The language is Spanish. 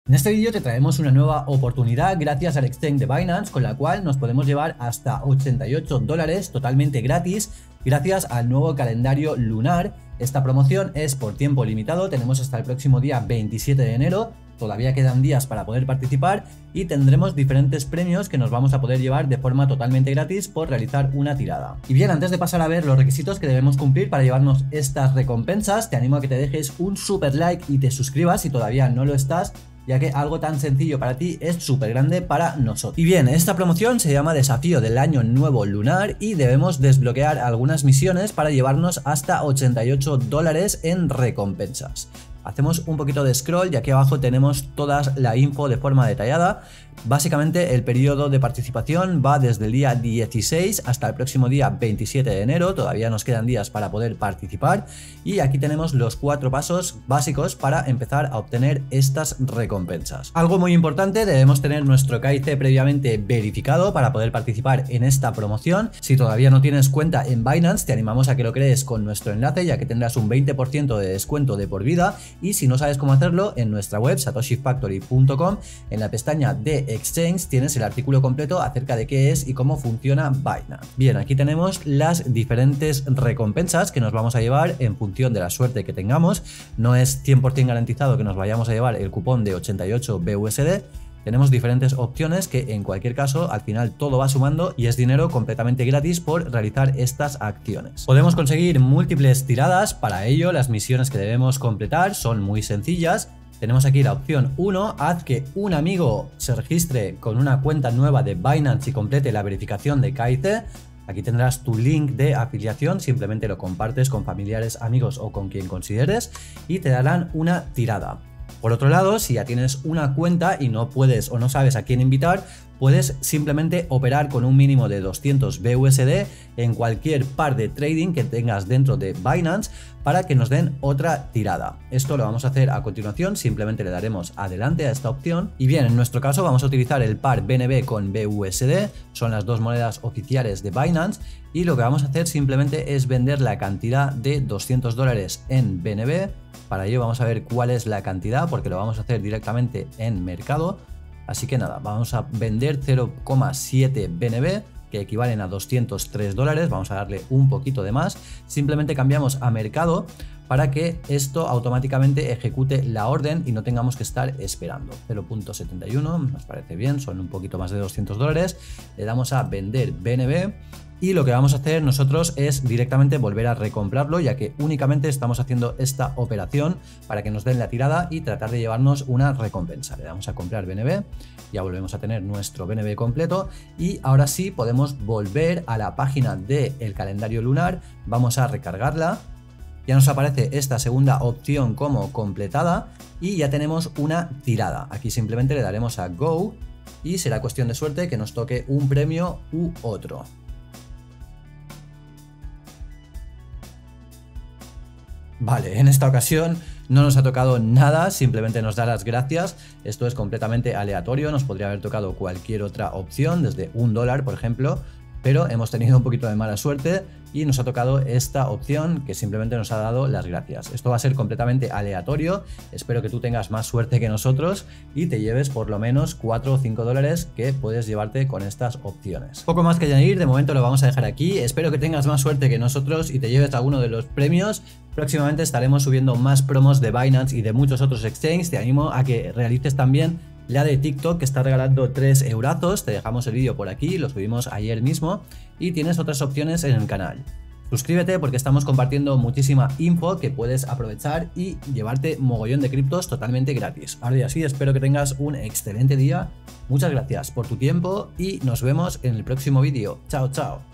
En este vídeo te traemos una nueva oportunidad gracias al exchange de Binance, con la cual nos podemos llevar hasta $88 totalmente gratis gracias al nuevo calendario lunar. Esta promoción es por tiempo limitado, tenemos hasta el próximo día 27 de enero, todavía quedan días para poder participar y tendremos diferentes premios que nos vamos a poder llevar de forma totalmente gratis por realizar una tirada. Y bien, antes de pasar a ver los requisitos que debemos cumplir para llevarnos estas recompensas, te animo a que te dejes un super like y te suscribas si todavía no lo estás, ya que algo tan sencillo para ti es súper grande para nosotros. Y bien, esta promoción se llama Desafío del Año Nuevo Lunar y debemos desbloquear algunas misiones para llevarnos hasta $88 en recompensas. Hacemos un poquito de scroll y aquí abajo tenemos toda la info de forma detallada. Básicamente el periodo de participación va desde el día 16 hasta el próximo día 27 de enero, todavía nos quedan días para poder participar y aquí tenemos los 4 pasos básicos para empezar a obtener estas recompensas. Algo muy importante, debemos tener nuestro KIC previamente verificado para poder participar en esta promoción. Si todavía no tienes cuenta en Binance, te animamos a que lo crees con nuestro enlace, ya que tendrás un 20% de descuento de por vida, y si no sabes cómo hacerlo, en nuestra web satoshifactory.com, en la pestaña de Exchange tienes el artículo completo acerca de qué es y cómo funciona Binance. Bien, aquí tenemos las diferentes recompensas que nos vamos a llevar en función de la suerte que tengamos. No es 100% garantizado que nos vayamos a llevar el cupón de 88 BUSD. Tenemos diferentes opciones que en cualquier caso al final todo va sumando y es dinero completamente gratis por realizar estas acciones. Podemos conseguir múltiples tiradas, para ello las misiones que debemos completar son muy sencillas. Tenemos aquí la opción 1, haz que un amigo se registre con una cuenta nueva de Binance y complete la verificación de KIC. Aquí tendrás tu link de afiliación, simplemente lo compartes con familiares, amigos o con quien consideres y te darán una tirada. Por otro lado, si ya tienes una cuenta y no puedes o no sabes a quién invitar, puedes simplemente operar con un mínimo de 200 BUSD en cualquier par de trading que tengas dentro de Binance para que nos den otra tirada. Esto lo vamos a hacer a continuación, simplemente le daremos adelante a esta opción. Y bien, en nuestro caso vamos a utilizar el par BNB con BUSD, son las dos monedas oficiales de Binance, y lo que vamos a hacer simplemente es vender la cantidad de $200 en BNB. Para ello vamos a ver cuál es la cantidad, porque lo vamos a hacer directamente en mercado. Así que nada, vamos a vender 0,7 BNB, que equivalen a $203. Vamos a darle un poquito de más. Simplemente cambiamos a mercado para que esto automáticamente ejecute la orden y no tengamos que estar esperando. 0,71 nos parece bien, son un poquito más de $200. Le damos a vender BNB. Y lo que vamos a hacer nosotros es directamente volver a recomprarlo, ya que únicamente estamos haciendo esta operación para que nos den la tirada y tratar de llevarnos una recompensa. Le damos a comprar BNB, ya volvemos a tener nuestro BNB completo y ahora sí podemos volver a la página del calendario lunar, vamos a recargarla. Ya nos aparece esta segunda opción como completada y ya tenemos una tirada. Aquí simplemente le daremos a Go y será cuestión de suerte que nos toque un premio u otro. Vale, en esta ocasión no nos ha tocado nada, simplemente nos da las gracias. Esto es completamente aleatorio, nos podría haber tocado cualquier otra opción, desde $1 por ejemplo, pero hemos tenido un poquito de mala suerte y nos ha tocado esta opción que simplemente nos ha dado las gracias. Esto va a ser completamente aleatorio, espero que tú tengas más suerte que nosotros y te lleves por lo menos 4 o 5 dólares que puedes llevarte con estas opciones. Poco más que añadir, de momento lo vamos a dejar aquí, espero que tengas más suerte que nosotros y te lleves alguno de los premios. Próximamente estaremos subiendo más promos de Binance y de muchos otros exchanges, te animo a que realices también la de TikTok, que está regalando 3 eurazos. Te dejamos el vídeo por aquí, lo subimos ayer mismo y tienes otras opciones en el canal. Suscríbete porque estamos compartiendo muchísima info que puedes aprovechar y llevarte mogollón de criptos totalmente gratis. Ahora ya sí, espero que tengas un excelente día. Muchas gracias por tu tiempo y nos vemos en el próximo vídeo. Chao, chao.